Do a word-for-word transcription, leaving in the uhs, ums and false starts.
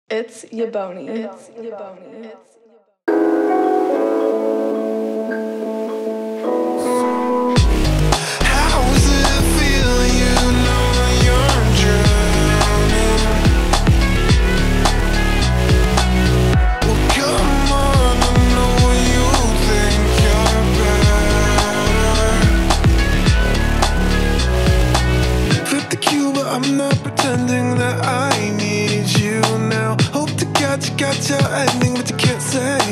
It's YABONI. It's YABONI. It's How's it feel? You know you're drowning. Well, come on, I know you think you're better. Flip the cue, but I'm not pretending that I need you now. Hope to God you got your ending, but you can't say